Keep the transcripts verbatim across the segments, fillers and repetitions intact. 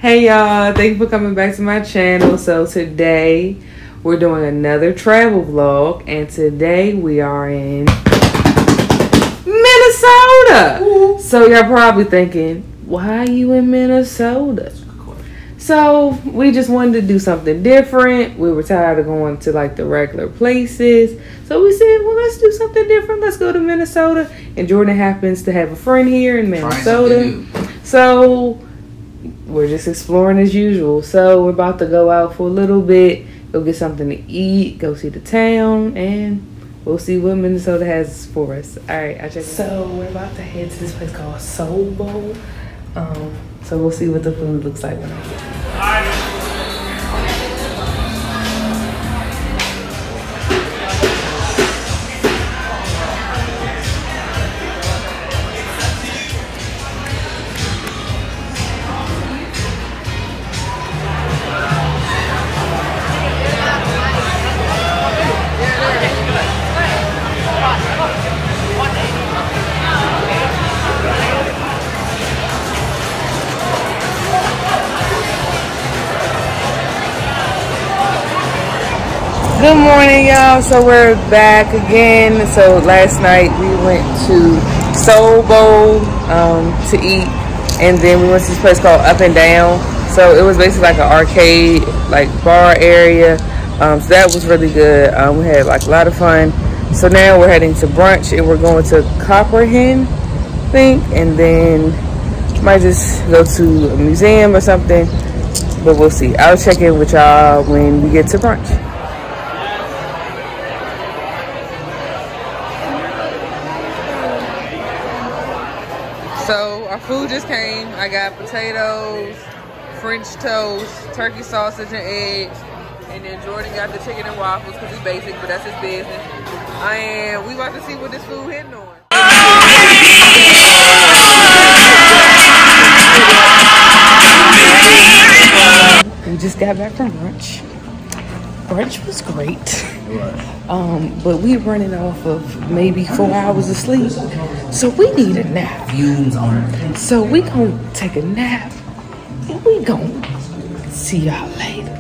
Hey y'all, thank you for coming back to my channel. So today we're doing another travel vlog, and today we are in Minnesota. Ooh. So y'all probably thinking, why are you in Minnesota? So we just wanted to do something different. We were tired of going to like the regular places, so we said, well, let's do something different. Let's go to Minnesota. And Jordan happens to have a friend here in Minnesota, so we're just exploring as usual. So we're about to go out for a little bit, go get something to eat, go see the town, and we'll see what Minnesota has for us. All right, I'll check it. So we're about to head to this place called Soul Bowl. Um, so we'll see what the food looks like when I get there. Good morning, y'all. So we're back again. So last night we went to Soul Bowl um, to eat, and then we went to this place called Up and Down. So it was basically like an arcade, like bar area. Um, so that was really good. Um, we had like a lot of fun. So now we're heading to brunch, and we're going to Copperhead, I think, and then might just go to a museum or something. But we'll see. I'll check in with y'all when we get to brunch. So our food just came. I got potatoes, French toast, turkey sausage and eggs, and then Jordan got the chicken and waffles because he's basic, but that's his business. And we about to see what this food hitting on. We just got back from brunch. Brunch was great. Um, but we running off of maybe four hours of sleep, so we need a nap. Fumes on it. So we gonna take a nap, and we gonna see y'all later.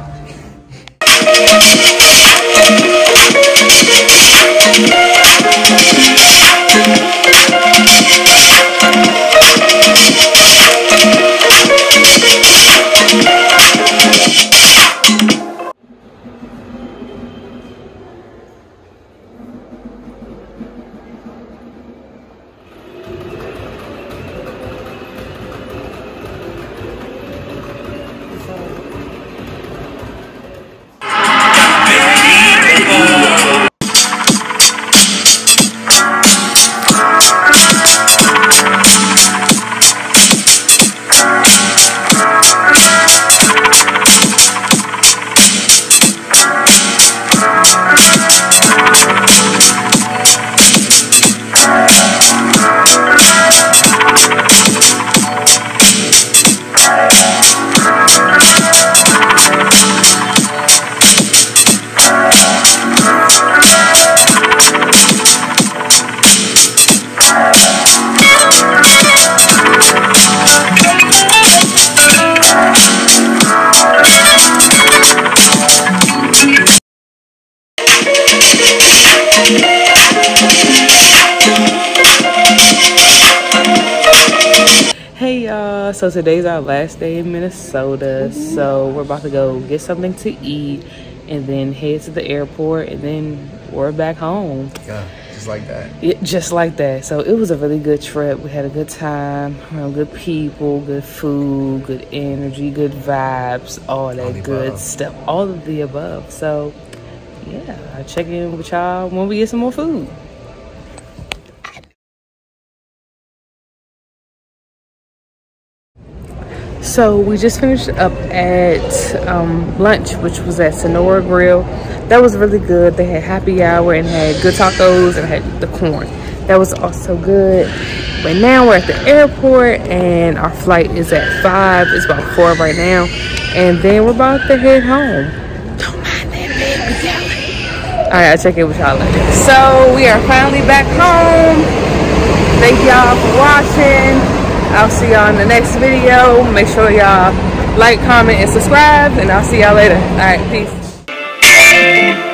Hey y'all, so today's our last day in Minnesota, so we're about to go get something to eat and then head to the airport, and then we're back home. Yeah, just like that. Yeah, just like that. So it was a really good trip. We had a good time, around good people, good food, good energy, good vibes, all that all good above. stuff, all of the above. So yeah, I'll check in with y'all when we get some more food. So we just finished up at um, lunch, which was at Sonora Grill. That was really good. They had happy hour and had good tacos and had the corn. That was also good. But now we're at the airport and our flight is at five. It's about four right now. And then we're about to head home. Don't mind that baby yelling. All right, I'll check in with y'all later. So we are finally back home. Thank y'all for watching. I'll see y'all in the next video. Make sure y'all like, comment, and subscribe. And I'll see y'all later. All right, peace.